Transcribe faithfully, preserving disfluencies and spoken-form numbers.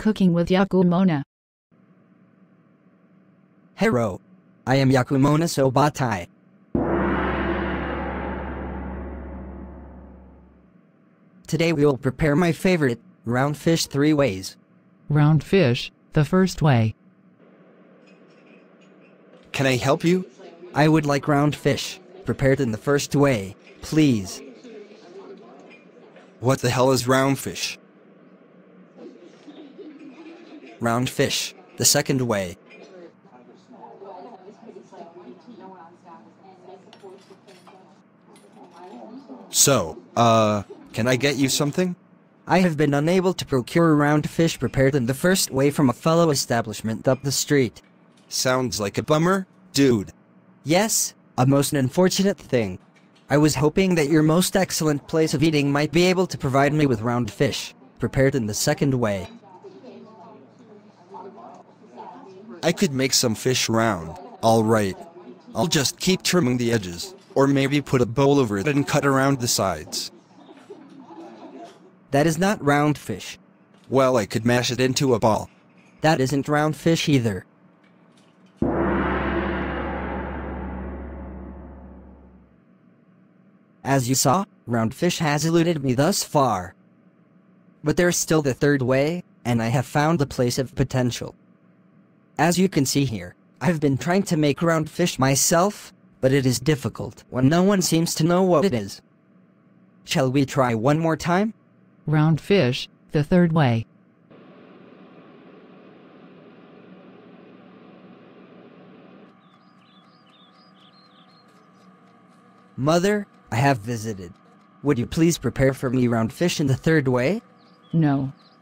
Cooking with Yakumona. Hello. I am Yakumona Sobatai. Today we will prepare my favorite, round fish three ways. Round fish, the first way. Can I help you? I would like round fish, prepared in the first way, please. What the hell is round fish? Round fish, the second way. So, uh, can I get you something? I have been unable to procure round fish prepared in the first way from a fellow establishment up the street. Sounds like a bummer, dude. Yes, a most unfortunate thing. I was hoping that your most excellent place of eating might be able to provide me with round fish, prepared in the second way. I could make some fish round, alright. I'll just keep trimming the edges, or maybe put a bowl over it and cut around the sides. That is not round fish. Well, I could mash it into a ball. That isn't round fish either. As you saw, round fish has eluded me thus far. But there's still the third way, and I have found the place of potential. As you can see here, I've been trying to make round fish myself, but it is difficult when no one seems to know what it is. Shall we try one more time? Round fish, the third way. Mother, I have visited. Would you please prepare for me round fish in the third way? No,